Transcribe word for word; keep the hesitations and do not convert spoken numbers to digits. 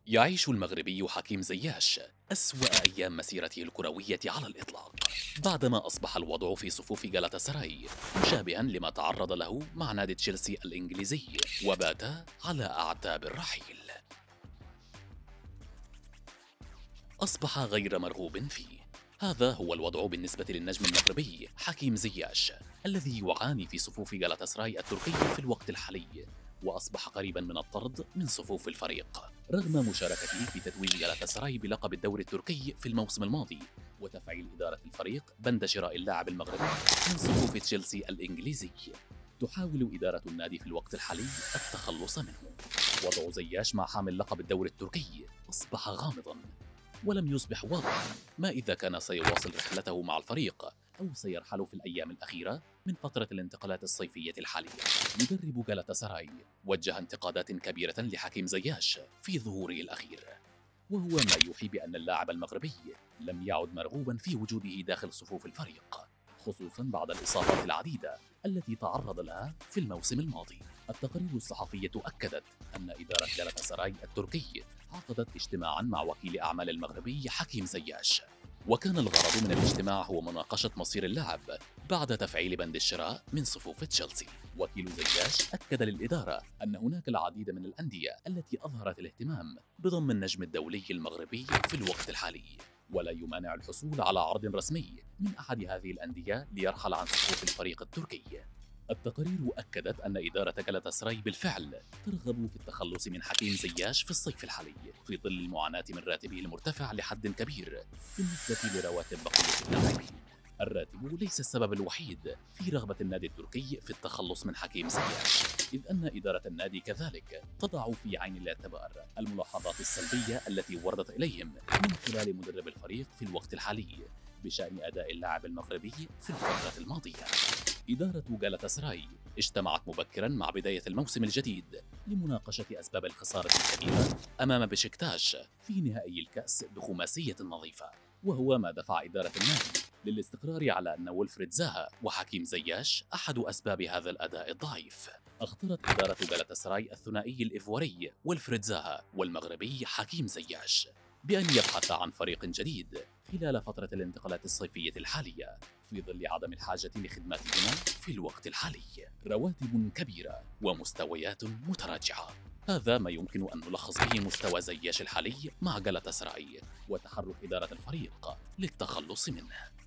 يعيش المغربي حكيم زياش أسوأ أيام مسيرته الكروية على الإطلاق بعدما أصبح الوضع في صفوف جالاتا مشابها لما تعرض له مع نادي تشيلسي الإنجليزي، وبات على أعتاب الرحيل. أصبح غير مرغوب فيه. هذا هو الوضع بالنسبة للنجم المغربي حكيم زياش الذي يعاني في صفوف جالاتا التركي في الوقت الحالي، وأصبح قريبا من الطرد من صفوف الفريق رغم مشاركته في تتويج جالاتا بلقب الدوري التركي في الموسم الماضي، وتفعيل إدارة الفريق بند شراء اللاعب المغربي من صفوف تشيلسي الإنجليزي. تحاول إدارة النادي في الوقت الحالي التخلص منه. وضع زياش مع حامل لقب الدوري التركي أصبح غامضا، ولم يصبح واضحا ما إذا كان سيواصل رحلته مع الفريق أو سيرحل في الأيام الأخيرة من فترة الانتقالات الصيفية الحالية. مدرب جالاتا وجه انتقادات كبيرة لحكيم زياش في ظهوره الأخير، وهو ما يوحي بأن اللاعب المغربي لم يعد مرغوبا في وجوده داخل صفوف الفريق، خصوصا بعد الإصابات العديدة التي تعرض لها في الموسم الماضي. التقارير الصحفية أكدت أن إدارة جالاتا التركي عقدت اجتماعا مع وكيل أعمال المغربي حكيم زياش، وكان الغرض من الاجتماع هو مناقشة مصير اللاعب بعد تفعيل بند الشراء من صفوف تشيلسي. وكيل زياش أكد للإدارة أن هناك العديد من الأندية التي أظهرت الاهتمام بضم النجم الدولي المغربي في الوقت الحالي، ولا يمانع الحصول على عرض رسمي من أحد هذه الأندية ليرحل عن صفوف الفريق التركي. التقارير أكدت أن إدارة جالاتا بالفعل ترغب في التخلص من حكيم زياش في الصيف الحالي في ظل المعاناة من راتبه المرتفع لحد كبير بالنسبة لرواتب بقية اللاعبين. الراتب ليس السبب الوحيد في رغبة النادي التركي في التخلص من حكيم زياش، إذ أن إدارة النادي كذلك تضع في عين الاعتبار الملاحظات السلبية التي وردت إليهم من خلال مدرب الفريق في الوقت الحالي بشأن أداء اللاعب المغربي في الفترة الماضية. إدارة جالاتا اجتمعت مبكرا مع بداية الموسم الجديد لمناقشة أسباب الخسارة الكبيرة أمام بشكتاش في نهائي الكأس بخماسية نظيفة، وهو ما دفع إدارة النادي للاستقرار على أن ويلفريد زاها وحكيم زياش أحد أسباب هذا الأداء الضعيف. اختارت إدارة جالاتا الثنائي الإيفواري ويلفريد زاها والمغربي حكيم زياش بأن يبحث عن فريق جديد خلال فترة الانتقالات الصيفية الحالية في ظل عدم الحاجة لخدماتهما في الوقت الحالي. رواتب كبيرة ومستويات متراجعة، هذا ما يمكن أن نلخص به مستوى زياش الحالي مع جالاتا وتحرك إدارة الفريق للتخلص منه.